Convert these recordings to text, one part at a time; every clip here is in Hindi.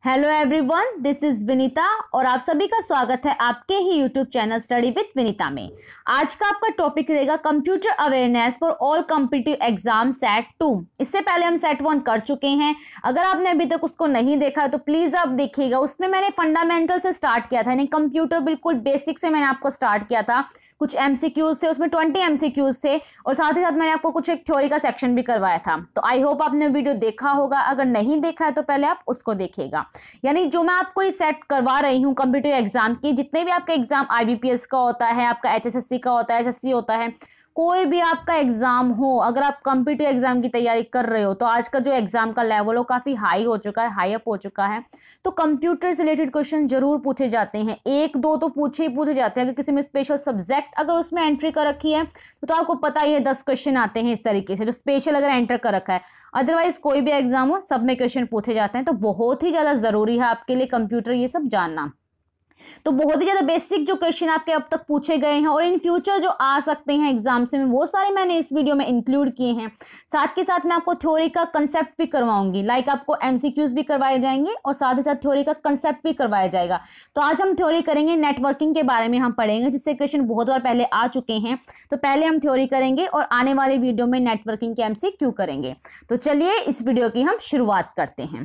Hello everyone, this is Vinita और आप सभी का स्वागत है आपके ही YouTube channel study with Vinita में। आज का आपका टॉपिक रहेगा computer awareness for all competitive exam set 2। इससे पहले हम सेट 1 कर चुके हैं। अगर आपने अभी तक उसको नहीं देखा तो प्लीज आप देखिएगा। उसमें मैंने फंडामेंटल से स्टार्ट किया था, यानी कंप्यूटर बिल्कुल बेसिक से मैंने आपको स्टार्ट किया था। कुछ एमसीक्यूज थे, उसमें 20 एमसीक्यूज थे और साथ ही साथ मैंने आपको कुछ एक थ्योरी का सेक्शन भी करवाया था। तो आई होप आपने वीडियो देखा होगा। अगर नहीं देखा है तो पहले आप उसको देखिएगा। यानी जो मैं आपको ये सेट करवा रही हूँ कॉम्पिटिटिव एग्जाम की, जितने भी आपका एग्जाम आईबीपीएस का होता है, आपका एचएसएससी का होता है, एसएससी होता है, कोई भी आपका एग्जाम हो, अगर आप कॉम्पिटिटिव एग्जाम की तैयारी कर रहे हो तो आज का जो एग्जाम का लेवल हो काफी हाई हो चुका है, हाई अप हो चुका है। तो कंप्यूटर से रिलेटेड क्वेश्चन जरूर पूछे जाते हैं, एक दो तो पूछे ही पूछे जाते हैं। अगर किसी में स्पेशल सब्जेक्ट अगर उसमें एंट्री कर रखी है तो आपको पता ही है 10 क्वेश्चन आते हैं इस तरीके से, जो स्पेशल अगर एंटर कर रखा है। अदरवाइज कोई भी एग्जाम हो सब में क्वेश्चन पूछे जाते हैं। तो बहुत ही ज्यादा जरूरी है आपके लिए कंप्यूटर ये सब जानना। तो बहुत ही ज्यादा बेसिक जो क्वेश्चन आपके अब तक पूछे गए हैं और इन फ्यूचर जो आ सकते हैं एग्जाम से, वो सारे मैंने इस वीडियो में इंक्लूड किए हैं। साथ के साथ मैं आपको थ्योरी का कंसेप्ट भी करवाऊंगी, लाइक आपको एमसीक्यूज भी करवाए जाएंगे और साथ ही साथ थ्योरी का कंसेप्ट भी करवाया जाएगा। तो आज हम थ्योरी करेंगे, नेटवर्किंग के बारे में हम पढ़ेंगे, जिससे क्वेश्चन बहुत बार पहले आ चुके हैं। तो पहले हम थ्योरी करेंगे और आने वाले वीडियो में नेटवर्किंग के एमसीक्यू करेंगे। तो चलिए इस वीडियो की हम शुरुआत करते हैं।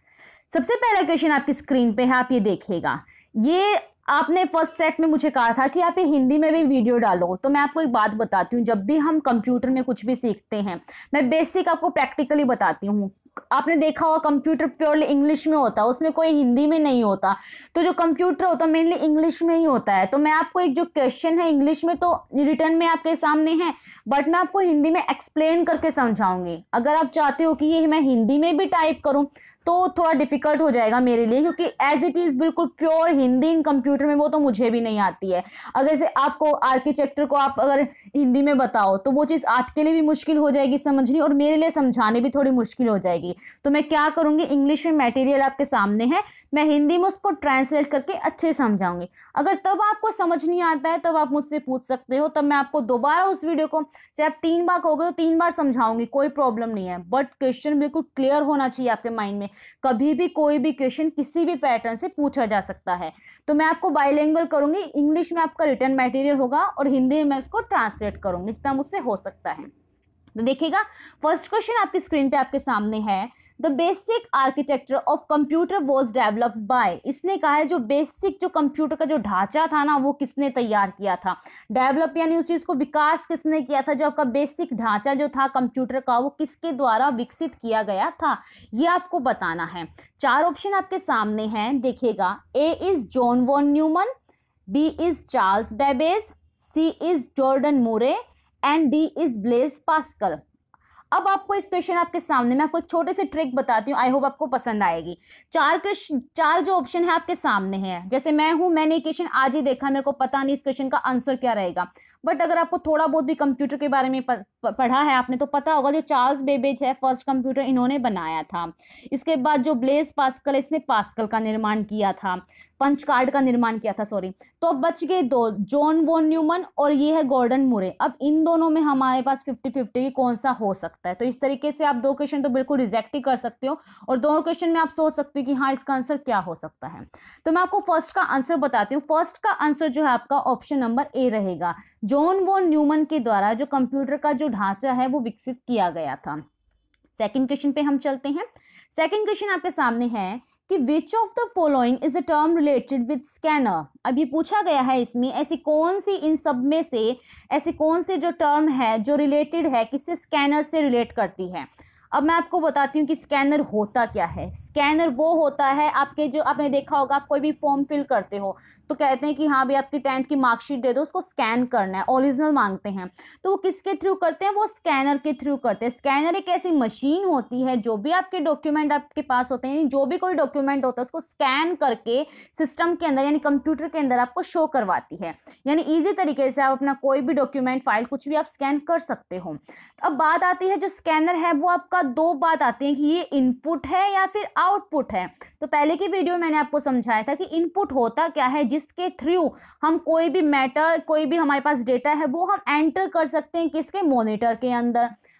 सबसे पहला क्वेश्चन आपकी स्क्रीन पे है, आप ये देखिएगा। ये आपने फर्स्ट सेट में मुझे कहा था कि आप ये हिंदी में भी वीडियो डालो। तो मैं आपको एक बात बताती हूँ, जब भी हम कंप्यूटर में कुछ भी सीखते हैं, मैं बेसिक आपको प्रैक्टिकली बताती हूँ। आपने देखा होगा कंप्यूटर प्योरली इंग्लिश में होता है, उसमें कोई हिंदी में नहीं होता। तो जो कंप्यूटर होता है मेनली इंग्लिश में ही होता है। तो मैं आपको एक जो क्वेश्चन है इंग्लिश में तो रिटर्न में आपके सामने है, बट मैं आपको हिंदी में एक्सप्लेन करके समझाऊंगी। अगर आप चाहते हो कि ये मैं हिंदी में भी टाइप करूं तो थोड़ा डिफिकल्ट हो जाएगा मेरे लिए, क्योंकि एज इट इज बिल्कुल प्योर हिंदी इन कंप्यूटर में वो तो मुझे भी नहीं आती है। अगर जैसे आपको आर्किटेक्चर को आप अगर हिंदी में बताओ तो वो चीज़ आपके लिए भी मुश्किल हो जाएगी समझनी, और मेरे लिए समझाने भी थोड़ी मुश्किल हो जाएगी। तो मैं क्या करूंगी, इंग्लिश में मटेरियल आपके सामने है, मैं हिंदी में उसको ट्रांसलेट करके अच्छे समझाऊंगी। अगर तब आपको समझ नहीं आता है तब आप मुझसे पूछ सकते हो, तब मैं आपको दोबारा उस वीडियो को चाहे आप 3 बार कहोगे तो 3 बार समझाऊंगी, कोई प्रॉब्लम नहीं है। बट क्वेश्चन बिल्कुल क्लियर होना चाहिए आपके माइंड में। कभी भी कोई भी क्वेश्चन किसी भी पैटर्न से पूछा जा सकता है। तो मैं आपको बाइलिंगुअल करूंगी, इंग्लिश में आपका रिटन मटेरियल होगा और हिंदी में मैं उसको ट्रांसलेट करूंगी जितना मुझसे हो सकता है। तो देखिएगा, फर्स्ट क्वेश्चन आपकी स्क्रीन पे आपके सामने है। The basic architecture of computer was developed by. इसने कहा है जो बेसिक जो कंप्यूटर का जो ढांचा था ना, वो किसने तैयार किया था। डेवलप यानी उस चीज को विकास किसने किया था, जो आपका बेसिक ढांचा जो था कंप्यूटर का वो किसके द्वारा विकसित किया गया था, ये आपको बताना है। 4 ऑप्शन आपके सामने हैं, देखिएगा। A is John von Neumann, B is Charles Babbage, C is Jordan Moore and D is Blaise Pascal. अब आपको इस क्वेश्चन आपके सामने मैं आपको एक छोटे से ट्रिक बताती हूँ, आई होप आपको पसंद आएगी। 4 जो ऑप्शन है आपके सामने हैं, जैसे मैं हूं, मैंने क्वेश्चन आज ही देखा, मेरे को पता नहीं इस क्वेश्चन का आंसर क्या रहेगा। बट अगर आपको थोड़ा बहुत भी कंप्यूटर के बारे में पढ़ा है आपने तो पता होगा जो चार्ल्स बेबेज है फर्स्ट कंप्यूटर इन्होंने बनाया था। इसके बाद जो ब्लेज पास्कल इसने पास्कल का निर्माण किया था, पंच कार्ड का निर्माण किया था, सॉरी। तो अब बच गए 2, जॉन वॉन न्यूमन और ये है गॉर्डन मूरे। अब इन दोनों में हमारे पास 50-50 कौन सा हो सकता है। तो इस तरीके से आप 2 क्वेश्चन तो बिल्कुल रिजेक्ट ही कर सकते हो और 2 क्वेश्चन में आप सोच सकते हो कि हाँ इसका आंसर क्या हो सकता है। तो मैं आपको फर्स्ट का आंसर बताती हूँ। फर्स्ट का आंसर जो है आपका ऑप्शन नंबर ए रहेगा। जॉन वॉन न्यूमन के द्वारा जो कंप्यूटर का जो ढांचा है वो विकसित किया गया था। सेकंड क्वेश्चन पे हम चलते हैं। सेकंड क्वेश्चन आपके सामने है कि which of the following is a term related with scanner. अब ये पूछा गया है इसमें ऐसी कौन सी, इन सब में से ऐसी कौन सी जो टर्म है जो रिलेटेड है, किससे, स्कैनर से रिलेट करती है। अब मैं आपको बताती हूँ कि स्कैनर होता क्या है। स्कैनर वो होता है आपके, जो आपने देखा होगा आप कोई भी फॉर्म फिल करते हो तो कहते हैं कि हाँ भाई आपकी 10th की मार्कशीट दे दो, उसको स्कैन करना है, ओरिजिनल मांगते हैं। तो वो किसके थ्रू करते हैं, वो स्कैनर के थ्रू करते हैं। स्कैनर एक ऐसी मशीन होती है, जो भी आपके डॉक्यूमेंट आपके पास होते हैं, जो भी कोई डॉक्यूमेंट होता है उसको स्कैन करके सिस्टम के अंदर यानी कंप्यूटर के अंदर आपको शो करवाती है। यानी ईजी तरीके से आप अपना कोई भी डॉक्यूमेंट, फाइल, कुछ भी आप स्कैन कर सकते हो। अब बात आती है जो स्कैनर है वो आपका 2 बात आती है कि ये इनपुट है या फिर आउटपुट है। तो पहले की वीडियो में मैंने आपको समझाया था कि इनपुट होता क्या है, जिसके थ्रू हम कोई भी मैटर, कोई भी हमारे पास डेटा है वो हम एंटर कर सकते हैं किसके, मॉनिटर के अंदर।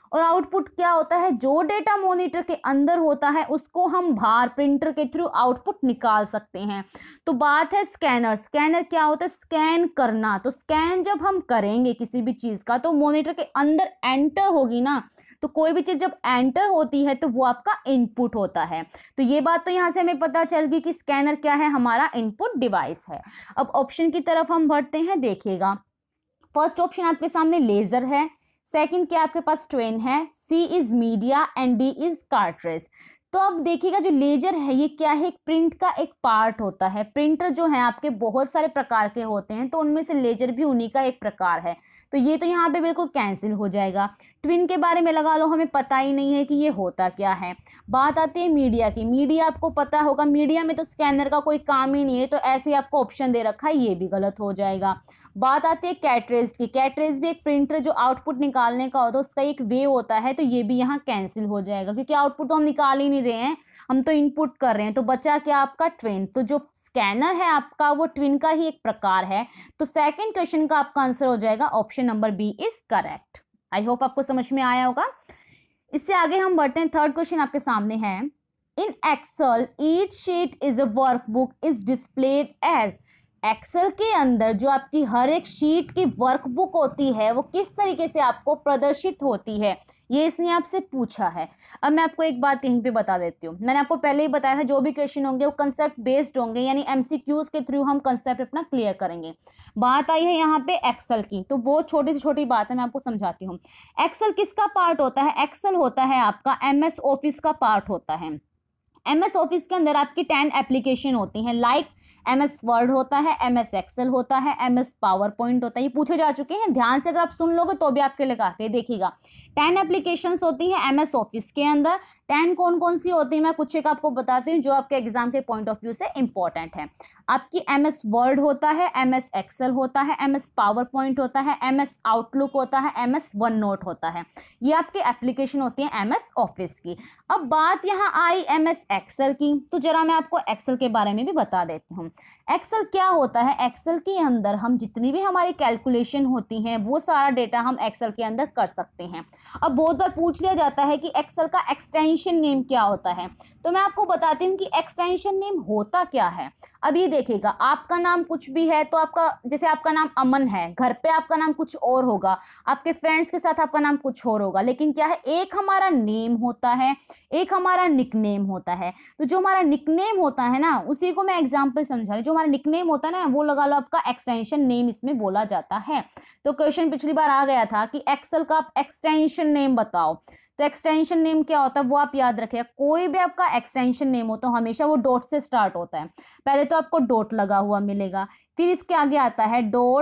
और आउटपुट क्या होता है, जो डेटा मॉनिटर के अंदर होता है उसको हम बाहर प्रिंटर के थ्रू आउटपुट निकाल सकते हैं। तो बात है स्कैनर। स्कैनर क्या होता है, स्कैन करना। तो स्कैन जब हम करेंगे किसी भी चीज का तो मॉनिटर के अंदर एंटर होगी ना, तो कोई भी चीज जब एंटर होती है तो वो आपका इनपुट होता है। तो ये बात तो यहाँ से हमें पता चल गई कि स्कैनर क्या है, हमारा इनपुट डिवाइस है। अब ऑप्शन की तरफ हम बढ़ते हैं, देखिएगा फर्स्ट ऑप्शन आपके सामने लेजर है, सेकंड क्या आपके पास ट्वेन है, C is media and D is cartridge. तो अब देखिएगा जो लेजर है ये क्या है, एक प्रिंट का एक पार्ट होता है। प्रिंटर जो है आपके बहुत सारे प्रकार के होते हैं, तो उनमें से लेजर भी उन्हीं का एक प्रकार है। तो ये तो यहाँ पे बिल्कुल कैंसिल हो जाएगा। ट्विन के बारे में लगा लो, हमें पता ही नहीं है कि ये होता क्या है। बात आती है मीडिया की। मीडिया आपको पता होगा, मीडिया में तो स्कैनर का कोई काम ही नहीं है, तो ऐसे आपको ऑप्शन दे रखा है, ये भी गलत हो जाएगा। बात आती है कैटरेज की। कैटरेज भी एक प्रिंटर जो आउटपुट निकालने का होता है उसका एक वे होता है, तो ये भी यहाँ कैंसिल हो जाएगा क्योंकि आउटपुट तो हम निकाल ही नहीं रहे हैं, हम तो इनपुट कर रहे हैं। तो बचा क्या आपका ट्विन। तो जो स्कैनर है आपका वो ट्विन का ही एक प्रकार है। तो सेकंड क्वेश्चन का आपका आंसर हो जाएगा option number B is correct. I hope आपको समझ में आया होगा। इससे आगे हम बढ़ते हैं, थर्ड क्वेश्चन आपके सामने है, in Excel each sheet is a workbook is displayed as. Excel के अंदर जो आपकी हर एक शीट की वर्कबुक होती है वो किस तरीके से आपको प्रदर्शित होती है, ये इसने आपसे पूछा है। अब मैं आपको एक बात यहीं पे बता देती हूँ, मैंने आपको पहले ही बताया था जो भी क्वेश्चन होंगे वो कंसेप्ट बेस्ड होंगे, यानी एमसीक्यूज के थ्रू हम कंसेप्ट अपना क्लियर करेंगे। बात आई है यहाँ पे एक्सेल की, तो बहुत छोटी से छोटी बात है, मैं आपको समझाती हूँ। एक्सेल किसका पार्ट होता है, एक्सेल होता है आपका MS ऑफिस का पार्ट होता है। MS ऑफिस के अंदर आपकी 10 एप्लीकेशन होती हैं, लाइक MS वर्ड होता है, MS एक्सेल होता है, MS पावर पॉइंट होता है। ये पूछे जा चुके हैं, ध्यान से अगर आप सुन लोगे तो भी आपके लिए काफी है। देखिएगा 10 एप्लीकेशंस होती हैं MS ऑफिस के अंदर। 10 कौन कौन सी होती है, मैं कुछ एक आपको बताती हूँ जो आपके एग्जाम के पॉइंट ऑफ व्यू से इंपॉर्टेंट है। आपकी MS वर्ड होता है, MS एक्सेल होता है, MS पावर पॉइंट होता है, MS आउटलुक होता है, MS वन नोट होता है। ये आपकी एप्लीकेशन होती है MS ऑफिस की। अब बात यहाँ आई MS एक्सेल की, तो जरा मैं आपको एक्सेल के बारे में भी बता देती हूँ। एक्सेल क्या होता है, एक्सेल के अंदर हम जितनी भी हमारी कैलकुलेशन होती हैं वो सारा डेटा हम एक्सेल के अंदर कर सकते हैं। अब बहुत बार पूछ लिया जाता है कि एक्सेल का एक्सटेंशन नेम क्या होता है, तो मैं आपको बताती हूँ कि एक्सटेंशन नेम होता क्या है। अब ये देखिएगा, आपका नाम कुछ भी है तो आपका, जैसे आपका नाम अमन है, घर पे आपका नाम कुछ और होगा, आपके फ्रेंड्स के साथ आपका नाम कुछ और होगा, लेकिन क्या है, एक हमारा नेम होता है, एक हमारा निकनेम होता है। तो जो हमारा निकनेम होता है ना, उसी को मैं एग्जांपल समझा रही हूँ। जो हमारा निकनेम होता है ना, वो लगा लो आपका एक्सटेंशन नेम इसमें बोला जाता है। तो क्वेश्चन पिछली बार आ गया था कि एक्सेल का आप एक्सटेंशन नेम बताओ, तो एक्सटेंशन नेम क्या होता है वो आप याद रखिए। कोई भी आपका एक्सटेंशन नेम हो तो हमेशा वो डॉट से स्टार्ट होता है। पहले तो आपको डॉट लगा हुआ मिलेगा, फिर इसके आगे आता है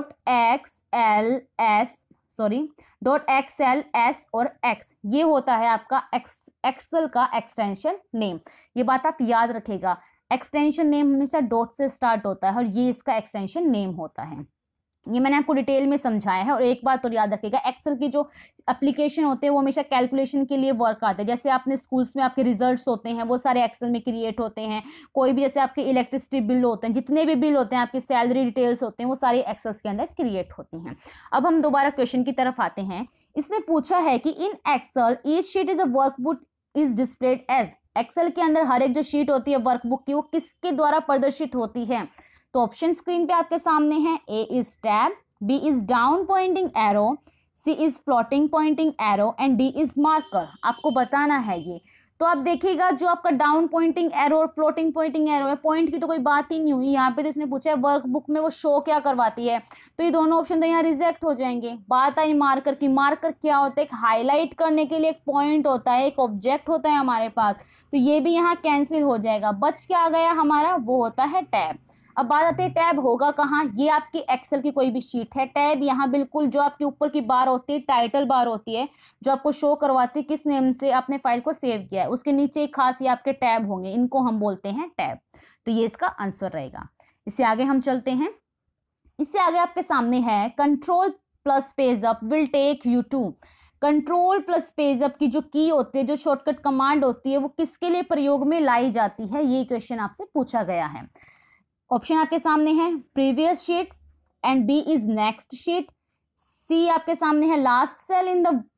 .XLS और X, ये होता है आपका एक्सेल का एक्सटेंशन नेम। ये बात आप याद रखिएगा, एक्सटेंशन नेम हमेशा डॉट से स्टार्ट होता है और ये इसका एक्सटेंशन नेम होता है। ये मैंने आपको डिटेल में समझाया है। और एक बात तो याद रखिएगा, एक्सेल की जो एप्लीकेशन होते हैं वो हमेशा कैलकुलेशन के लिए वर्क आते हैं। जैसे आपने स्कूल्स में आपके रिजल्ट्स होते हैं वो सारे एक्सेल में क्रिएट होते हैं। कोई भी जैसे आपके इलेक्ट्रिसिटी बिल होते हैं, जितने भी बिल होते हैं, आपकी सैलरी डिटेल्स होते हैं, वो सारी एक्सेल के अंदर क्रिएट होती हैं। अब हम दोबारा क्वेश्चन की तरफ आते हैं। इसने पूछा है कि in Excel each sheet is a workbook is displayed as. Excel के अंदर हर एक जो शीट होती है वर्कबुक की, वो किसके द्वारा प्रदर्शित होती है। तो ऑप्शन स्क्रीन पे आपके सामने है। A is tab, B is down pointing arrow, C is floating pointing arrow and D is marker. आपको बताना है ये। तो आप देखिएगा, जो आपका डाउन पॉइंटिंग एरो और फ्लोटिंग पॉइंटिंग एरो है, पॉइंट की तो कोई बात ही नहीं हुई यहाँ पे। तो इसने पूछा है वर्कबुक में वो शो क्या करवाती है, तो ये दोनों ऑप्शन तो यहाँ रिजेक्ट हो जाएंगे। बात आई मार्कर की। मार्कर क्या होता है, एक हाईलाइट करने के लिए एक पॉइंट होता है, एक ऑब्जेक्ट होता है हमारे पास, तो ये भी यहाँ कैंसिल हो जाएगा। बच क्या गया हमारा, वो होता है टैब। अब बात आती है टैब होगा कहाँ, ये आपकी एक्सेल की कोई भी शीट है। टैब यहाँ बिल्कुल जो आपके ऊपर की बार होती है, टाइटल बार होती है, जो आपको शो करवाती है किस नेम से आपने फाइल को सेव किया है, उसके नीचे एक खास ये आपके टैब होंगे, इनको हम बोलते हैं टैब। तो ये इसका आंसर रहेगा। इससे आगे हम चलते हैं। इससे आगे आपके सामने है control plus page up will take you to. Control plus page up की जो की होती है, जो शॉर्टकट कमांड होती है, वो किसके लिए प्रयोग में लाई जाती है, ये क्वेश्चन आपसे पूछा गया है। ऑप्शन आपके सामने है previous sheet and B is next sheet, C आपके सामने है last cell in the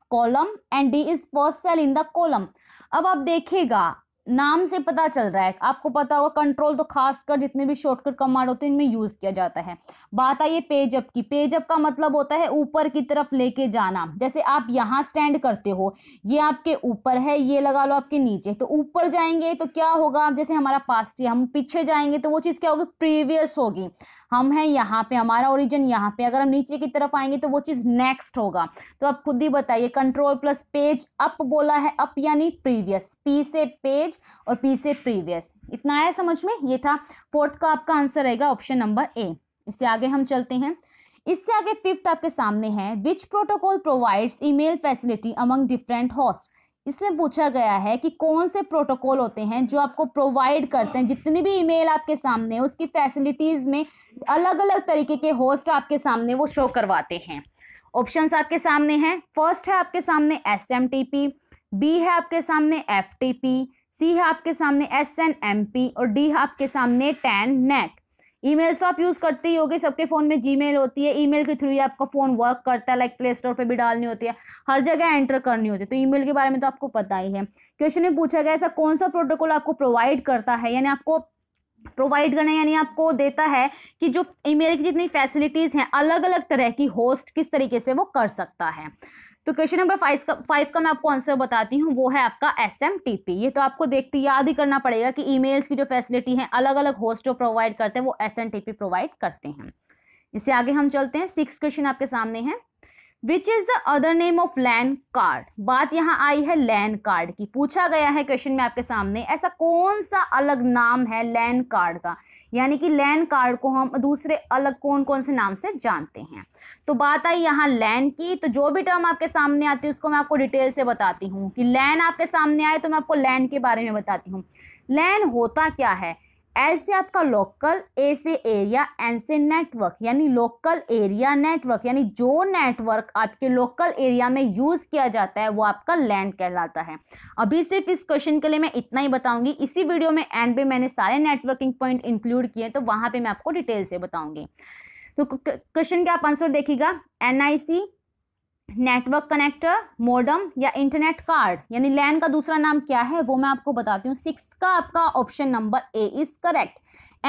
column and D is first cell in the column. अब आप देखिएगा नाम से पता चल रहा है, आपको पता होगा कंट्रोल तो खासकर जितने भी शॉर्टकट कमांड होते हैं इनमें यूज किया जाता है। बात आई है पेज अप की। पेज अप का मतलब होता है ऊपर की तरफ लेके जाना। जैसे आप यहाँ स्टैंड करते हो, ये आपके ऊपर है, ये लगा लो आपके नीचे, तो ऊपर जाएंगे तो क्या होगा, जैसे हमारा पास्ट है, हम पीछे जाएंगे तो वो चीज क्या होगी, प्रीवियस होगी। हम हैं यहाँ पे, हमारा ओरिजिन यहाँ पे, अगर हम नीचे की तरफ आएंगे तो वो चीज नेक्स्ट होगा। तो आप खुद ही बताइए, कंट्रोल प्लस पेज अप बोला है, अप यानी प्रीवियस, पी से पेज और पी से प्रीवियस। इतना आया समझ में? ये था फोर्थ का आपका आंसर रहेगा ऑप्शन नंबर ए। इससे आगे हम चलते हैं। इससे आगे फिफ्थ आपके सामने है, which protocol provides email facility among different host. इसमें पूछा गया है कि कौन से प्रोटोकॉल होते हैं जो आपको प्रोवाइड करते हैं, जितनी भी ईमेल आपके सामने है उसकी फैसिलिटीज में अलग अलग तरीके के होस्ट आपके सामने वो शो करवाते हैं। ऑप्शंस आपके सामने हैं। फर्स्ट है आपके सामने SMTP, बी है आपके सामने FTP, सी है आपके सामने SNMP और डी है आपके सामने TANnet। ईमेल्स तो आप यूज करते ही होगे, सबके फोन में जीमेल होती है, ईमेल के थ्रू ही आपका फोन वर्क करता है, लाइक प्ले स्टोर पे भी डालनी होती है, हर जगह एंटर करनी होती है, तो ईमेल के बारे में तो आपको पता ही है। क्वेश्चन में पूछा गया ऐसा कौन सा प्रोटोकॉल आपको प्रोवाइड करता है, यानी आपको प्रोवाइड करना यानी आपको देता है कि जो ईमेल की जितनी फैसिलिटीज हैं अलग अलग तरह की होस्ट किस तरीके से वो कर सकता है। तो क्वेश्चन नंबर 5 का मैं आपको आंसर बताती हूँ, वो है आपका SMTP। ये तो आपको देखते याद ही करना पड़ेगा कि ईमेल्स की जो फैसिलिटी है अलग अलग होस्ट जो प्रोवाइड करते हैं वो SMTP प्रोवाइड करते हैं। इससे आगे हम चलते हैं। 6th क्वेश्चन आपके सामने है, which is the other name of LAN card. बात यहाँ आई है लैन कार्ड की। पूछा गया है क्वेश्चन में आपके सामने ऐसा कौन सा अलग नाम है लैन कार्ड का, यानी कि लैन कार्ड को हम दूसरे अलग कौन कौन से नाम से जानते हैं। तो बात आई यहाँ लैन की, तो जो भी टर्म आपके सामने आती है उसको मैं आपको डिटेल से बताती हूँ कि लैन आपके सामने आए तो मैं आपको लैन के बारे में बताती हूँ। लैन होता क्या है, एल से आपका लोकल, ए से एरिया, एन से नेटवर्क, यानी लोकल एरिया नेटवर्क, यानी जो नेटवर्क आपके लोकल एरिया में यूज किया जाता है वो आपका लैन कहलाता है। अभी सिर्फ इस क्वेश्चन के लिए मैं इतना ही बताऊंगी, इसी वीडियो में एंड पे मैंने सारे नेटवर्किंग पॉइंट इंक्लूड किए तो वहां पे मैं आपको डिटेल से बताऊंगी। तो क्वेश्चन का आप आंसर देखिएगा, NIC, नेटवर्क कनेक्टर, मॉडम या इंटरनेट कार्ड, यानी लैन का दूसरा नाम क्या है वो मैं आपको बताती हूँ। 6 का आपका option number A is correct.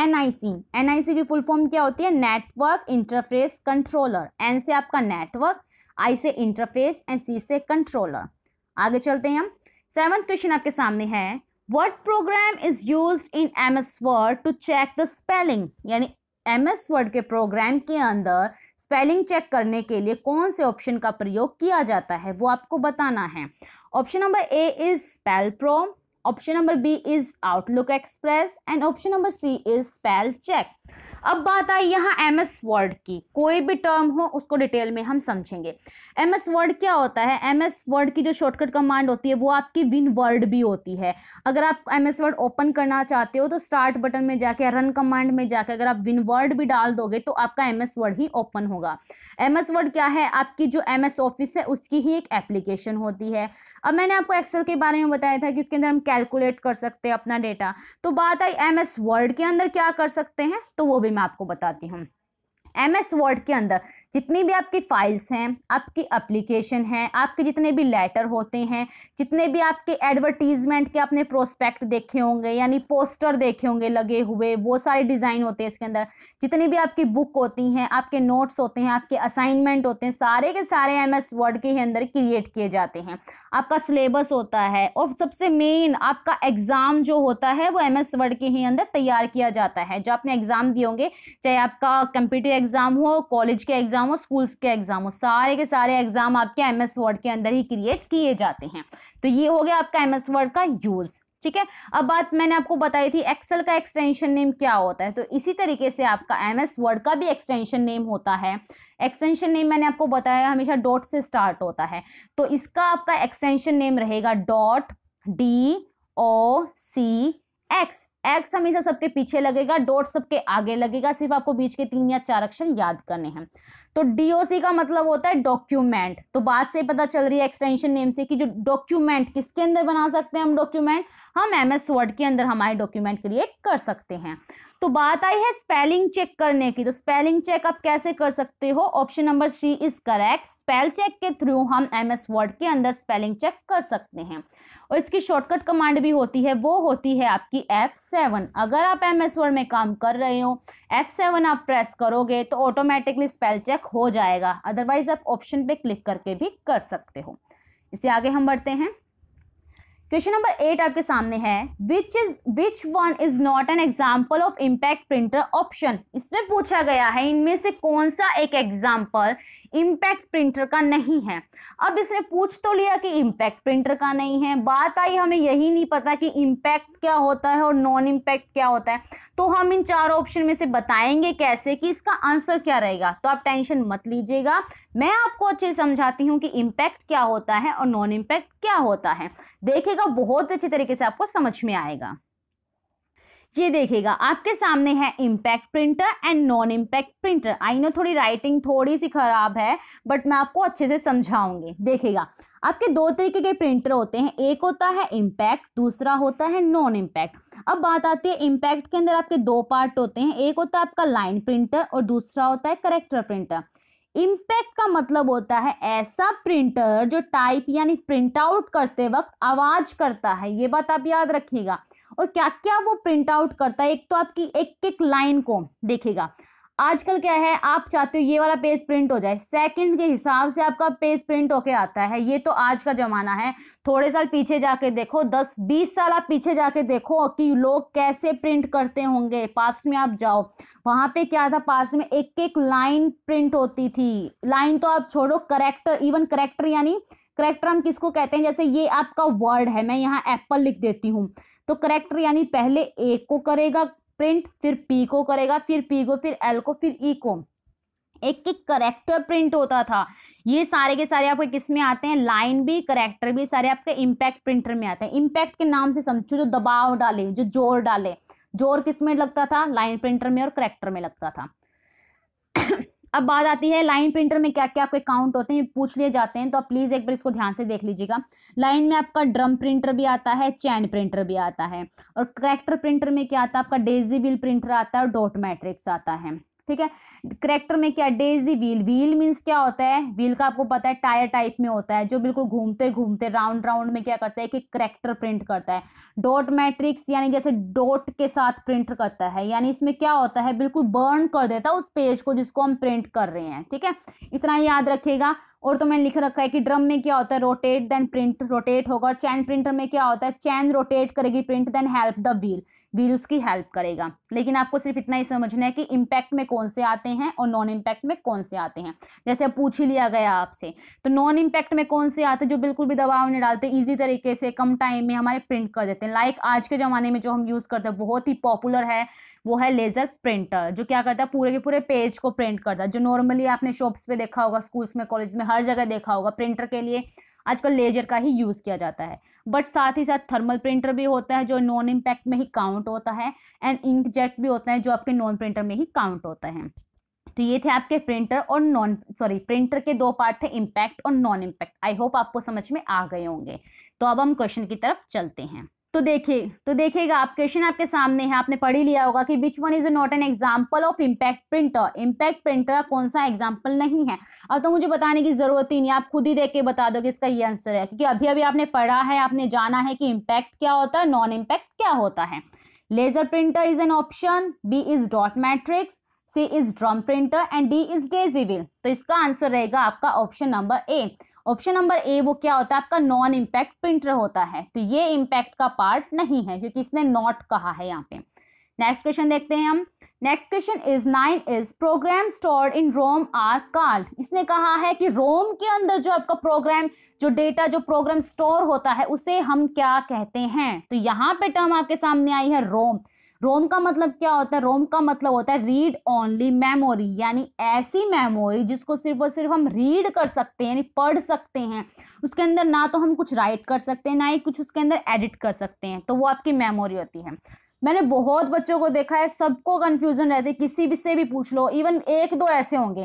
NIC की फुल फॉर्म क्या होती है, नेटवर्क इंटरफेस कंट्रोलर। N से आपका नेटवर्क, I से इंटरफेस एंड C से कंट्रोलर। आगे चलते हैं हम। 7th क्वेश्चन आपके सामने है, what program is used in MS word to check the spelling, यानी MS वर्ड के प्रोग्राम के अंदर स्पेलिंग चेक करने के लिए कौन से ऑप्शन का प्रयोग किया जाता है वो आपको बताना है। Option number A is spell pro, option number B is Outlook Express and option number C is spell check. अब बात आई यहाँ MS वर्ड की, कोई भी टर्म हो उसको डिटेल में हम समझेंगे। MS वर्ड क्या होता है, MS वर्ड की जो शॉर्टकट कमांड होती है वो आपकी विन वर्ड भी होती है। अगर आप MS वर्ड ओपन करना चाहते हो तो स्टार्ट बटन में जाके रन कमांड में जाके अगर आप विन वर्ड भी डाल दोगे तो आपका MS वर्ड ही ओपन होगा। MS वर्ड क्या है, आपकी जो MS ऑफिस है उसकी ही एक एप्लीकेशन होती है। अब मैंने आपको एक्सेल के बारे में बताया था कि इसके अंदर हम कैलकुलेट कर सकते हैं अपना डेटा, तो बात आई MS वर्ड के अंदर क्या कर सकते हैं तो वो मैं आपको बताती हूँ। MS वर्ड के अंदर जितनी भी आपकी फाइल्स हैं, आपकी एप्लीकेशन है, आपके जितने भी लेटर होते हैं, जितने भी आपके एडवर्टीजमेंट के आपने प्रोस्पेक्ट देखे होंगे यानी पोस्टर देखे होंगे लगे हुए, वो सारे डिज़ाइन होते हैं इसके अंदर। जितनी भी आपकी बुक होती हैं, आपके नोट्स होते हैं, आपके असाइनमेंट होते हैं, सारे के सारे MS वर्ड के ही अंदर क्रिएट किए जाते हैं। आपका सिलेबस होता है और सबसे मेन आपका एग्जाम जो होता है वो MS वर्ड के ही अंदर तैयार किया जाता है। जो आपने एग्जाम दिए होंगे, चाहे आपका कंप्यूटर एग्जाम हो, कॉलेज के एग्जाम हो, स्कूल्स के एग्जाम हो, सारे के सारे एग्जाम आपके MS वर्ड के अंदर ही क्रिएट किए जाते हैं। तो ये हो गया आपका MS वर्ड का यूज। ठीक है, अब बात मैंने आपको बताई थी एक्सेल का एक्सटेंशन नेम क्या होता है, तो इसी तरीके से आपका MS वर्ड का भी एक्सटेंशन नेम होता है। एक्सटेंशन नेम मैंने आपको बताया हमेशा डॉट से स्टार्ट होता है, तो इसका आपका एक्सटेंशन नेम रहेगा .DOCX। एक्स हमेशा सबके पीछे लगेगा, डॉट सबके आगे लगेगा, सिर्फ आपको बीच के 3 या 4 अक्षर याद करने हैं। तो डीओसी का मतलब होता है डॉक्यूमेंट। तो बात से पता चल रही है एक्सटेंशन नेम से कि जो डॉक्यूमेंट किसके अंदर बना सकते हैं हम डॉक्यूमेंट, हम एमएस वर्ड के अंदर हमारे डॉक्यूमेंट क्रिएट कर सकते हैं। तो बात आई है स्पेलिंग चेक करने की। तो स्पेलिंग चेक आप कैसे कर सकते हो? Option number C is correct. Spell check के थ्रू हम एमएस वर्ड के अंदर स्पेलिंग चेक कर सकते हैं और इसकी शॉर्टकट कमांड भी होती है, वो होती है आपकी F7। अगर आप एमएस वर्ड में काम कर रहे हो, F7 आप प्रेस करोगे तो ऑटोमेटिकली स्पेल चेक हो जाएगा। अदरवाइज आप ऑप्शन पे क्लिक करके भी कर सकते हो। इससे आगे हम बढ़ते हैं। क्वेश्चन नंबर 8 आपके सामने है, which one is not an example of impact printer option. इसमें पूछा गया है इनमें से कौन सा एक एग्जाम्पल इम्पैक्ट प्रिंटर का नहीं है। अब इसने पूछ तो लिया कि इम्पैक्ट प्रिंटर का नहीं है, बात आई हमें यही नहीं पता कि इम्पैक्ट क्या होता है और नॉन इम्पैक्ट क्या होता है। तो हम इन चारों ऑप्शन में से बताएंगे कैसे कि इसका आंसर क्या रहेगा। तो आप टेंशन मत लीजिएगा, मैं आपको अच्छे से समझाती हूँ कि इम्पैक्ट क्या होता है और नॉन इम्पैक्ट क्या होता है। देखिएगा बहुत अच्छी तरीके से आपको समझ में आएगा। ये देखिएगा आपके सामने है impact printer and non impact printer. I know थोड़ी राइटिंग थोड़ी सी खराब है बट मैं आपको अच्छे से समझाऊंगी। देखिएगा आपके दो तरीके के प्रिंटर होते हैं, एक होता है इम्पैक्ट, दूसरा होता है नॉन इम्पैक्ट। अब बात आती है इम्पैक्ट के अंदर आपके दो पार्ट होते हैं, एक होता है आपका लाइन प्रिंटर और दूसरा होता है करेक्टर प्रिंटर। इम्पैक्ट का मतलब होता है ऐसा प्रिंटर जो टाइप यानी प्रिंट आउट करते वक्त आवाज करता है, ये बात आप याद रखिएगा। और क्या क्या वो प्रिंट आउट करता है, एक तो आपकी एक एक लाइन को देखिएगा। आजकल क्या है, आप चाहते हो ये वाला पेज प्रिंट हो जाए, सेकंड के हिसाब से आपका पेज प्रिंट होके आता है। ये तो आज का जमाना है। थोड़े साल पीछे जाके देखो, 10-20 साल आप पीछे जाके देखो कि लोग कैसे प्रिंट करते होंगे। पास्ट में आप जाओ, वहां पे क्या था, पास्ट में एक एक लाइन प्रिंट होती थी। लाइन तो आप छोड़ो, करेक्टर, इवन करेक्टर यानी करेक्टर हम किसको कहते हैं, जैसे ये आपका वर्ड है, मैं यहाँ एप्पल लिख देती हूँ तो करेक्टर यानी पहले ए को करेगा प्रिंट, फिर पी को करेगा, फिर पी को, फिर एल को, फिर ई को। एक एक करेक्टर प्रिंट होता था। ये सारे के सारे आपके किस में आते हैं, लाइन भी करेक्टर भी सारे आपके इम्पैक्ट प्रिंटर में आते हैं। इम्पैक्ट के नाम से समझो जो दबाव डाले, जो जोर डाले। जोर किस में लगता था, लाइन प्रिंटर में और करेक्टर में लगता था। अब बात आती है लाइन प्रिंटर में क्या क्या आपके काउंट होते हैं, पूछ लिए जाते हैं, तो आप प्लीज एक बार इसको ध्यान से देख लीजिएगा। लाइन में आपका ड्रम प्रिंटर भी आता है, चैन प्रिंटर भी आता है। और करेक्टर प्रिंटर में क्या आता है, आपका डेजी व्हील प्रिंटर आता है और डॉट मैट्रिक्स आता है। ठीक है, करेक्टर में क्या, डेजी व्हील। व्हील मीन्स क्या होता है, व्हील का आपको पता है टायर टाइप में होता है, जो बिल्कुल घूमते घूमते राउंड राउंड में क्या करता है कि करेक्टर प्रिंट करता है। डॉट मैट्रिक्स यानी जैसे डॉट के साथ प्रिंट करता है, यानी इसमें क्या होता है, बिल्कुल बर्न कर देता है उस पेज को जिसको हम प्रिंट कर रहे हैं। ठीक है, इतना याद रखिएगा। और तो मैंने लिख रखा है कि ड्रम में क्या होता है, रोटेट देन प्रिंट, रोटेट होगा। चैन प्रिंटर में क्या होता है, चैन रोटेट करेगी print then help the wheel, wheel उसकी हेल्प करेगा। लेकिन आपको सिर्फ इतना ही समझना है कि इम्पैक्ट में कौन से आते हैं और नॉन इम्पैक्ट में कौन से आते हैं। जैसे पूछ ही लिया गया आपसे, तो नॉन इम्पैक्ट में कौन से आते हैं, जो बिल्कुल भी दबाव नहीं डालते, इजी तरीके से कम टाइम में हमारे प्रिंट कर देते हैं। लाइक आज के जमाने में जो हम यूज करते हैं बहुत ही पॉपुलर है, वो है लेजर प्रिंटर, जो क्या करता है पूरे के पूरे पेज को प्रिंट करता है। जो नॉर्मली आपने शॉप्स पे देखा होगा, स्कूल्स में, कॉलेज में, हर जगह देखा होगा, प्रिंटर के लिए आजकल लेजर का ही यूज किया जाता है। बट साथ ही साथ थर्मल प्रिंटर भी होता है जो नॉन इम्पैक्ट में ही काउंट होता है, एंड इंकजेट भी होता है जो आपके नॉन प्रिंटर में ही काउंट होता है। तो ये थे आपके प्रिंटर और प्रिंटर के दो पार्ट थे, इम्पैक्ट और नॉन इम्पैक्ट। आई होप आपको समझ में आ गए होंगे। तो अब हम क्वेश्चन की तरफ चलते हैं। तो देखिएगा आप, क्वेश्चन आपके सामने है, आपने पढ़ ही लिया होगा कि which one is not an example of impact printer. Impact printer कौन सा एग्जाम्पल नहीं है। अब तो मुझे बताने की जरूरत ही नहीं, आप खुद ही देख के बता दो कि इसका ये आंसर है, क्योंकि अभी अभी आपने पढ़ा है, आपने जाना है कि इम्पैक्ट क्या होता है, नॉन इम्पैक्ट क्या होता है। Laser printer is an option, B is dot matrix, C is drum printer and D is daisy wheel. तो इसका आंसर रहेगा आपका option number A. Option number A वो क्या होता है, आपका नॉन इम्पैक्ट प्रिंटर होता है। तो ये इम्पैक्ट का पार्ट नहीं है क्योंकि इसने नॉट कहा है यहाँ पे। नेक्स्ट क्वेश्चन देखते हैं हम। Next question is 9 is program stored in ROM are called. इसने कहा है कि रोम के अंदर जो आपका प्रोग्राम, जो डेटा, जो प्रोग्राम स्टोर होता है उसे हम क्या कहते हैं। तो यहाँ पे टर्म आपके सामने आई है रोम। रोम का मतलब क्या होता है, रोम का मतलब होता है रीड ओनली मेमोरी, यानी ऐसी मेमोरी जिसको सिर्फ और सिर्फ हम रीड कर सकते हैं, यानी पढ़ सकते हैं। उसके अंदर ना तो हम कुछ राइट कर सकते हैं, ना ही कुछ उसके अंदर एडिट कर सकते हैं, तो वो आपकी मेमोरी होती है। मैंने बहुत बच्चों को देखा है, सबको कंफ्यूजन रहती है, किसी भी से भी पूछ लो, इवन एक दो ऐसे होंगे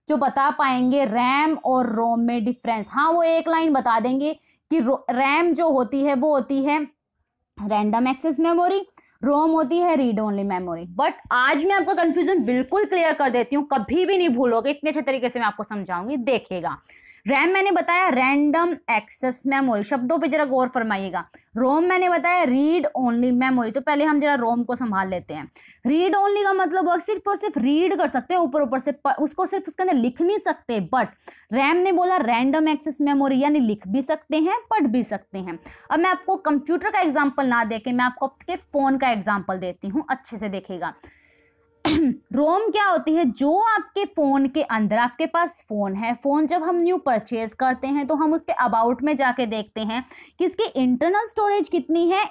जो बता पाएंगे रैम और रोम में डिफरेंस। हाँ, वो एक लाइन बता देंगे कि रैम जो होती है वो होती है रैंडम एक्सेस मेमोरी, रोम होती है रीड ओनली मेमोरी। बट आज मैं आपका कंफ्यूजन बिल्कुल क्लियर कर देती हूँ, कभी भी नहीं भूलोगे, इतने अच्छे तरीके से मैं आपको समझाऊंगी। देखिएगा, रैम मैंने बताया रैंडम एक्सेस मेमोरी, शब्दों पे जरा गौर फरमाइएगा। रोम मैंने बताया रीड ओनली मेमोरी। तो पहले हम जरा रोम को संभाल लेते हैं। रीड ओनली का मतलब सिर्फ और सिर्फ रीड कर सकते हैं ऊपर ऊपर से, उसको सिर्फ उसके अंदर लिख नहीं सकते। बट रैम ने बोला रैंडम एक्सेस मेमोरी, यानी लिख भी सकते हैं पढ़ भी सकते हैं। अब मैं आपको कंप्यूटर का एग्जाम्पल ना देके मैं आपको आपके फोन का एग्जाम्पल देती हूँ, अच्छे से देखिएगा। रोम क्या होती है, जो आपके फोन के अंदर, आपके पास फोन है, फोन जब हम न्यू परचेज करते हैं तो हम उसके अबाउट में जाके देखते हैं कि इसकी इंटरनल स्टोरेज कितनी है,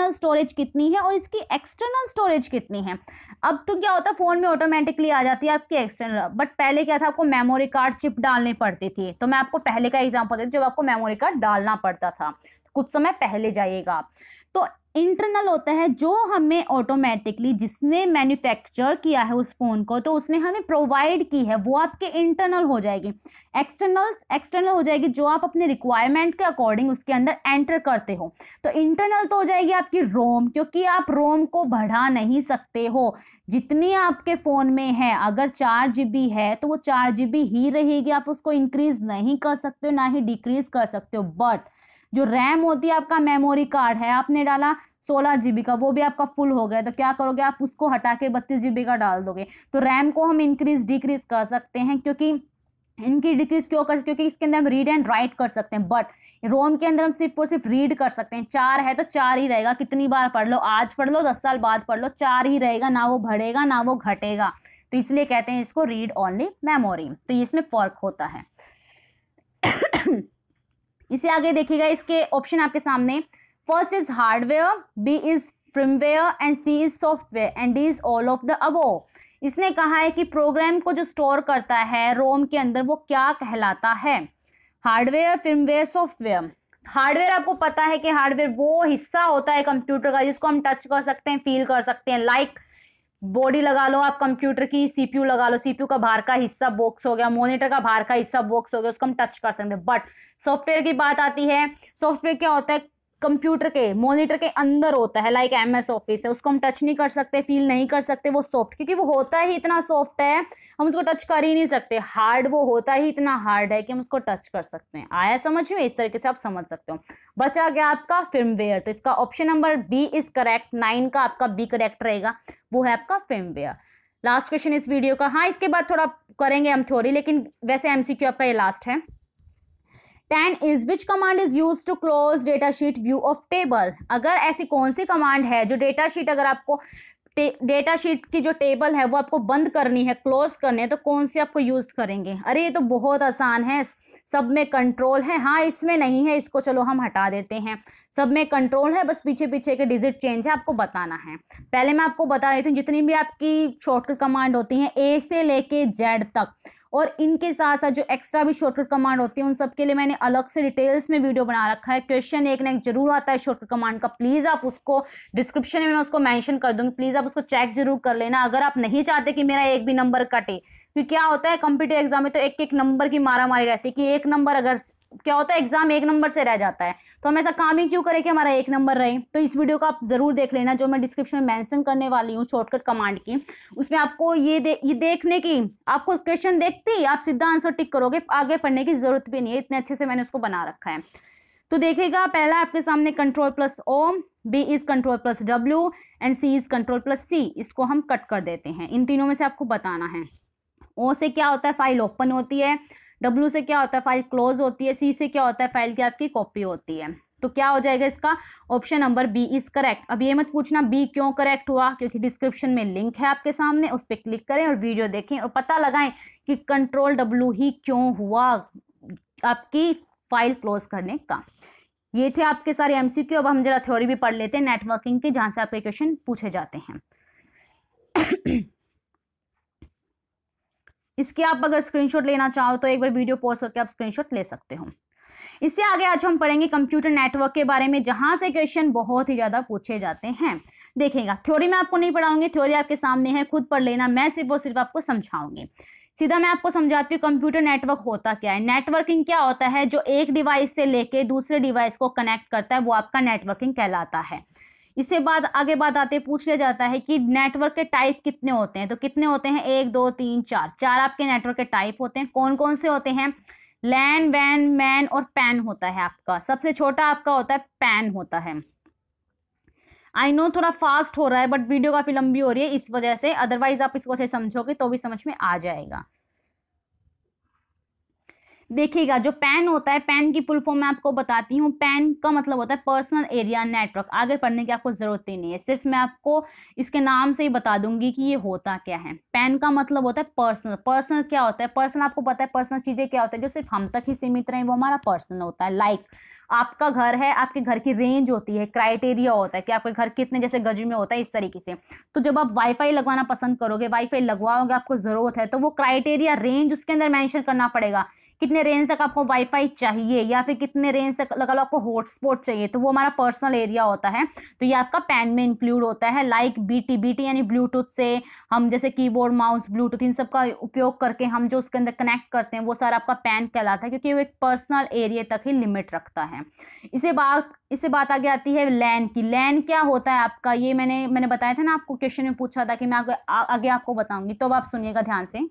और इसकी एक्सटर्नल स्टोरेज कितनी है। अब तो क्या होता है, फोन में ऑटोमेटिकली आ जाती है आपकी एक्सटर्नल। बट पहले क्या था, आपको मेमोरी कार्ड चिप डालनी पड़ती थी। तो मैं आपको पहले का एग्जाम्पल देती हूँ, जब आपको मेमोरी कार्ड डालना पड़ता था, कुछ समय पहले जाइएगा। तो इंटरनल होता है जो हमें ऑटोमेटिकली, जिसने मैन्युफैक्चर किया है उस फोन को, तो उसने हमें प्रोवाइड की है, वो आपके इंटरनल हो जाएगी। एक्सटर्नल हो जाएगी जो आप अपने रिक्वायरमेंट के अकॉर्डिंग उसके अंदर एंटर करते हो। तो इंटरनल तो हो जाएगी आपकी रोम, क्योंकि आप रोम को बढ़ा नहीं सकते हो। जितनी आपके फोन में है, अगर 4 GB है तो वो 4 GB ही रहेगी, आप उसको इंक्रीज नहीं कर सकते हो, ना ही डिक्रीज कर सकते हो। बट जो रैम होती है, आपका मेमोरी कार्ड है, आपने डाला 16 GB का, वो भी आपका फुल हो गया, तो क्या करोगे, आप उसको हटा के 32 GB का डाल दोगे। तो रैम को हम इंक्रीज डिक्रीज कर सकते हैं, क्योंकि इनकी डिक्रीज क्यों कर, क्योंकि इसके अंदर हम रीड एंड राइट कर सकते हैं। बट रोम के अंदर हम सिर्फ और सिर्फ रीड कर सकते हैं। 4 है तो 4 ही रहेगा, कितनी बार पढ़ लो, आज पढ़ लो 10 साल बाद पढ़ लो, 4 ही रहेगा, ना वो बढ़ेगा ना वो घटेगा। तो इसलिए कहते हैं इसको रीड ओनली मेमोरी। तो इसमें फर्क होता है। इसे आगे देखिएगा, इसके ऑप्शन आपके सामने। First is hardware, B is firmware and C is software and D is all of the above. इसने कहा है कि प्रोग्राम को जो स्टोर करता है रोम के अंदर वो क्या कहलाता है, हार्डवेयर, फर्मवेयर, सॉफ्टवेयर। हार्डवेयर आपको पता है कि हार्डवेयर वो हिस्सा होता है कंप्यूटर का जिसको हम टच कर सकते हैं, फील कर सकते हैं। लाइक बॉडी लगा लो आप कंप्यूटर की, सीपीयू लगा लो, सीपीयू का बाहर का हिस्सा बॉक्स हो गया, मॉनिटर का बाहर का हिस्सा बॉक्स हो गया, उसको हम टच कर सकते हैं। बट सॉफ्टवेयर की बात आती है, सॉफ्टवेयर क्या होता है, कंप्यूटर के मॉनिटर के अंदर होता है। लाइक MS ऑफिस है, उसको हम टच नहीं कर सकते, फील नहीं कर सकते, वो सॉफ्ट, क्योंकि वो होता ही इतना सॉफ्ट है, हम उसको टच कर ही नहीं सकते। हार्ड वो होता ही इतना हार्ड है कि हम उसको टच कर सकते हैं। आया समझ में? इस तरीके से आप समझ सकते हो। बचा गया आपका फर्मवेयर, तो इसका option number B is correct. 9 का आपका बी करेक्ट रहेगा, वो है आपका फर्मवेयर। लास्ट क्वेश्चन इस वीडियो का। हाँ, इसके बाद थोड़ा करेंगे हम थ्योरी, लेकिन वैसे MCQ आपका ये लास्ट है। 10 is which command is used to close data sheet view of table। अगर ऐसी कौन सी कमांड है जो डेटा शीट, अगर आपको डेटा शीट की जो टेबल है वो आपको बंद करनी है, क्लोज करनी है, तो कौन सी आपको यूज करेंगे? अरे ये तो बहुत आसान है, सब में कंट्रोल है। हाँ, इसमें नहीं है, इसको चलो हम हटा देते हैं। सब में कंट्रोल है, बस पीछे पीछे के डिजिट चेंज है, आपको बताना है। पहले मैं आपको बता देती हूँ, जितनी भी आपकी शॉर्टकट कमांड होती हैं A से लेके Z तक, और इनके साथ साथ जो एक्स्ट्रा भी शॉर्टकट कमांड होती है उन सब के लिए मैंने अलग से डिटेल्स में वीडियो बना रखा है। क्वेश्चन एक ना एक जरूर आता है शॉर्टकट कमांड का, प्लीज आप उसको डिस्क्रिप्शन में मैं उसको मेंशन कर दूंगी, प्लीज आप उसको चेक जरूर कर लेना। अगर आप नहीं चाहते कि मेरा एक भी नंबर कटे, क्योंकि क्या होता है कॉम्पिटिटिव एग्जाम में तो एक एक नंबर की मारा मारी रहती है कि एक नंबर, अगर क्या होता है एग्जाम एक नंबर से रह जाता है, तो हम ऐसा काम ही क्यों करें कि हमारा एक नंबर रहे। तो इस वीडियो को आप जरूर देख लेना, जो मैं डिस्क्रिप्शन में मेंशन करने वाली हूँ शॉर्टकट कमांड की, उसमें आपको ये देखने की, आपको क्वेश्चन देखते ही आप सीधा आंसर टिक करोगे, आगे पढ़ने की जरूरत भी नहीं है, इतने अच्छे से मैंने उसको बना रखा है। तो देखिएगा, पहला आपके सामने Ctrl+O, B is Ctrl+W and C is Ctrl+C। इसको हम कट कर देते हैं। इन तीनों में से आपको बताना है। O से क्या होता है, फाइल ओपन होती है। W से क्या होता है, फाइल क्लोज होती है। C से क्या होता है, फाइल की आपकी कॉपी होती है। तो क्या हो जाएगा इसका, option number B is correct. अब ये मत पूछना B क्यों करेक्ट हुआ, क्योंकि डिस्क्रिप्शन में लिंक है आपके सामने, उस पर क्लिक करें और वीडियो देखें और पता लगाएं कि Ctrl+W ही क्यों हुआ आपकी फाइल क्लोज करने का। ये थे आपके सारे MCQ। अब हम जरा थ्योरी भी पढ़ लेते हैं नेटवर्किंग की, जहां से आपके क्वेश्चन पूछे जाते हैं। इसके आप अगर स्क्रीनशॉट लेना चाहो तो एक बार वीडियो पॉज करके आप स्क्रीनशॉट ले सकते हो। इससे आगे आज हम पढ़ेंगे कंप्यूटर नेटवर्क के बारे में, जहां से क्वेश्चन बहुत ही ज्यादा पूछे जाते हैं। देखिएगा, थ्योरी में आपको नहीं पढ़ाऊंगी, थ्योरी आपके सामने है, खुद पढ़ लेना, मैं सिर्फ और सिर्फ आपको समझाऊंगी। सीधा मैं आपको समझाती हूँ कंप्यूटर नेटवर्क होता क्या है। नेटवर्किंग क्या होता है, जो एक डिवाइस से लेके दूसरे डिवाइस को कनेक्ट करता है वो आपका नेटवर्किंग कहलाता है। इससे बाद आगे बात आते पूछ लिया जाता है कि नेटवर्क के टाइप कितने होते हैं, तो कितने होते हैं, 1 2 3 4, 4 आपके नेटवर्क के टाइप होते हैं। कौन कौन से होते हैं, लैन, वैन, मैन और पैन होता है आपका। सबसे छोटा आपका होता है पैन होता है। आई नो थोड़ा फास्ट हो रहा है बट वीडियो काफी लंबी हो रही है इस वजह से, अदरवाइज आप इसको अच्छे समझोगे तो भी समझ में आ जाएगा। देखिएगा जो पैन होता है, पैन की फुल फॉर्म मैं आपको बताती हूँ। पैन का मतलब होता है पर्सनल एरिया नेटवर्क। आगे पढ़ने की आपको जरूरत ही नहीं है, सिर्फ मैं आपको इसके नाम से ही बता दूंगी कि ये होता क्या है। पैन का मतलब होता है पर्सनल। पर्सनल क्या होता है, पर्सनल आपको पता है पर्सनल चीजें क्या होता है जो सिर्फ हम तक ही सीमित रहे, वो हमारा पर्सनल होता है। लाइक आपका घर है, आपके घर की रेंज होती है, क्राइटेरिया होता है कि आपका घर कितने जैसे गज में होता है, इस तरीके से। तो जब आप वाईफाई लगवाना पसंद करोगे, वाईफाई लगवाओगे, आपको जरूरत है, तो वो क्राइटेरिया रेंज उसके अंदर मेंशन करना पड़ेगा, कितने रेंज तक आपको वाईफाई चाहिए या फिर कितने रेंज तक लगा लो आपको हॉटस्पॉट चाहिए, तो वो हमारा पर्सनल एरिया होता है। तो ये आपका पैन में इंक्लूड होता है। लाइक बीटी, बीटी यानी ब्लूटूथ से हम जैसे कीबोर्ड, माउस, ब्लूटूथ इन सब का उपयोग करके हम जो उसके अंदर कनेक्ट करते हैं वो सारा आपका पैन कहलाता है, क्योंकि वो एक पर्सनल एरिया तक ही लिमिट रखता है। इससे बात आगे आती है लैन की। लैन क्या होता है आपका, ये मैंने बताया था ना आपको, क्वेश्चन में पूछा था कि मैं आगे आपको बताऊंगी, तो अब आप सुनिएगा ध्यान से।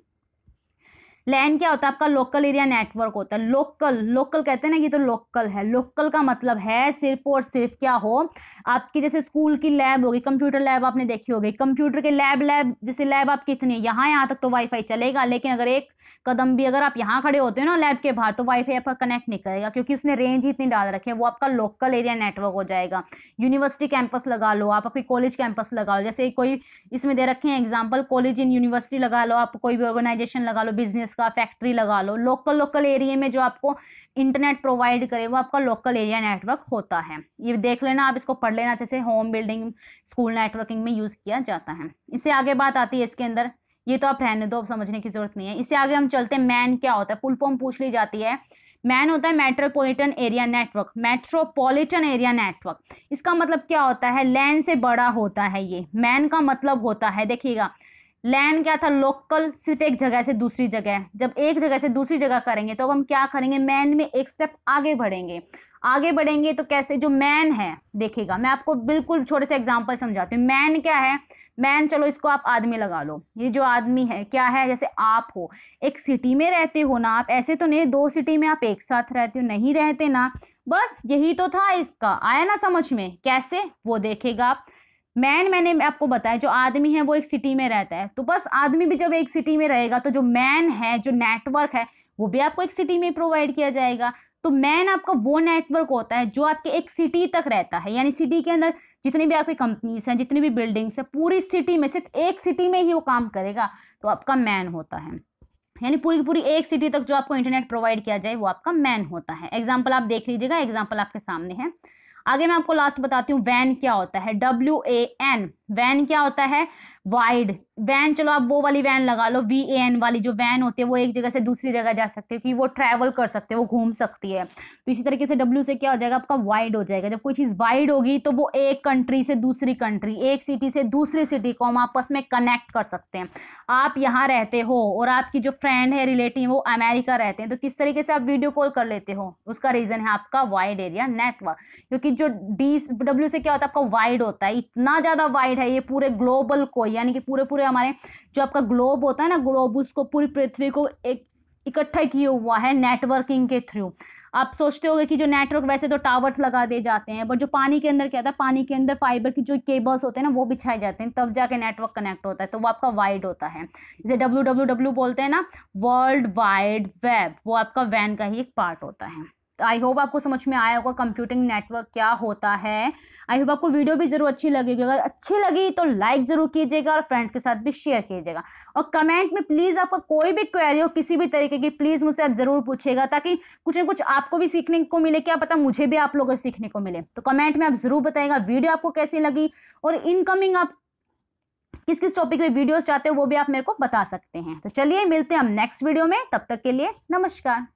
लैन क्या होता है आपका, लोकल एरिया नेटवर्क होता है। लोकल कहते हैं ना, ये तो लोकल है। लोकल का मतलब है सिर्फ और सिर्फ क्या हो, आपकी जैसे स्कूल की लैब होगी, कंप्यूटर लैब आपने देखी होगी, कंप्यूटर के लैब जैसे लैब आप कितनी, यहाँ तक तो वाईफाई चलेगा, लेकिन अगर एक कदम भी अगर आप यहाँ खड़े होते हो ना लैब के बाहर, तो वाईफाई आपका कनेक्ट नहीं करेगा, क्योंकि उसने रेंज ही इतनी डाल रखी है, वो आपका लोकल एरिया नेटवर्क हो जाएगा। यूनिवर्सिटी कैंपस लगा लो आप, आपकी कॉलेज कैंपस लगा लो, जैसे कोई इसमें दे रखे हैं एग्जाम्पल, कॉलेज इन यूनिवर्सिटी लगा लो आप, कोई भी ऑर्गेनाइजेशन लगा लो, बिजनेस का, फैक्ट्री लगा लो। लोकल एरिया में जो आपको इंटरनेट प्रोवाइड करे वो आपका लोकल एरिया नेटवर्क होता है। ये देख लेना आप, इसको पढ़ लेना, जैसे होम बिल्डिंग, स्कूल नेटवर्किंग में यूज किया जाता है। इससे आगे बात आती है इसके अंदर, ये तो आप रहने दो, समझने की जरूरत नहीं है। इससे आगे हम चलते हैं, मैन क्या होता है, फुल फॉर्म पूछ ली जाती है। मैन होता है metropolitan area network. Metropolitan area network, इसका मतलब क्या होता है, लैन से बड़ा होता है ये। मैन का मतलब होता है, देखिएगा लैन क्या था, लोकल, सिर्फ एक जगह से दूसरी जगह। जब एक जगह से दूसरी जगह करेंगे तो अब हम क्या करेंगे, मैन में एक स्टेप आगे बढ़ेंगे। तो कैसे, जो मैन है, देखिएगा मैं आपको बिल्कुल छोटे से एग्जांपल समझाती हूँ। मैन क्या है, मैन चलो इसको आप आदमी लगा लो, ये जो आदमी है क्या है, जैसे आप हो, एक सिटी में रहते हो ना आप, ऐसे तो नहीं 2 सिटी में आप एक साथ रहते हो, नहीं रहते ना, बस यही तो था इसका, आया ना समझ में, कैसे वो देखेगा आप। मैंने आपको बताया जो आदमी है वो एक सिटी में रहता है, तो बस आदमी भी जब एक सिटी में रहेगा तो जो मैन है, जो नेटवर्क है, वो भी आपको एक सिटी में प्रोवाइड किया जाएगा। तो मैन आपका वो नेटवर्क होता है जो आपके एक सिटी तक रहता है, यानी सिटी के अंदर जितनी भी आपकी कंपनीज हैं, जितनी भी बिल्डिंग्स है, पूरी सिटी में सिर्फ एक सिटी में ही वो काम करेगा, तो आपका मैन होता है। यानी पूरी एक सिटी तक जो आपको इंटरनेट प्रोवाइड किया जाए वो आपका मैन होता है। एग्जाम्पल आप देख लीजिएगा, एग्जाम्पल आपके सामने है। आगे मैं आपको लास्ट बताती हूँ, वैन क्या होता है, WAN। वैन क्या होता है, वाइड वैन। चलो आप वो वाली वैन लगा लो, VAN वाली जो वैन होती है, वो एक जगह से दूसरी जगह जा सकती है, क्योंकि वो ट्रैवल कर सकते हैं, वो घूम सकती है। तो इसी तरीके से W से क्या हो जाएगा, आपका वाइड हो जाएगा। जब कोई चीज़ वाइड होगी तो वो एक कंट्री से दूसरी कंट्री, एक सिटी से दूसरी सिटी को हम आपस में कनेक्ट कर सकते हैं। आप यहाँ रहते हो और आपकी जो फ्रेंड है, रिलेटिव, वो अमेरिका रहते हैं, तो किस तरीके से आप वीडियो कॉल कर लेते हो, उसका रीजन है आपका वाइड एरिया नेटवर्क। क्योंकि जो W से क्या होता है, आपका वाइड होता है, इतना ज्यादा वाइड है ये, पूरे ग्लोबल को, यानी कि पूरे हमारे जो आपका ग्लोब होता है ना, ग्लोब, उसको पूरी पृथ्वी को एक इकट्ठा किया हुआ है नेटवर्किंग के थ्रू। आप सोचते होंगे कि जो नेटवर्क, वैसे तो टावर्स लगा दिए जाते हैं, बट जो पानी के अंदर क्या होता है, पानी के अंदर फाइबर की जो केबल्स होते हैं ना, वो बिछाए जाते हैं, तब जाके नेटवर्क कनेक्ट होता है, तो वो आपका वाइड होता है। जैसे WWW बोलते हैं ना, वर्ल्ड वाइड वेब, वो आपका वैन का ही एक पार्ट होता है। आई होप आपको समझ में आया होगा कंप्यूटिंग नेटवर्क क्या होता है। आई होप आपको वीडियो भी जरूर अच्छी लगेगी, अगर अच्छी लगी तो लाइक जरूर कीजिएगा और फ्रेंड्स के साथ भी शेयर कीजिएगा। और कमेंट में प्लीज आपका कोई भी क्वेरी हो किसी भी तरीके की, प्लीज मुझसे आप जरूर पूछिएगा, ताकि कुछ ना कुछ आपको भी सीखने को मिले, क्या पता मुझे भी आप लोगों को सीखने को मिले। तो कमेंट में आप जरूर बताइएगा वीडियो आपको कैसी लगी, और इनकमिंग आप किस किस टॉपिक में वीडियोस चाहते हो वो भी आप मेरे को बता सकते हैं। तो चलिए मिलते हैं हम नेक्स्ट वीडियो में, तब तक के लिए नमस्कार।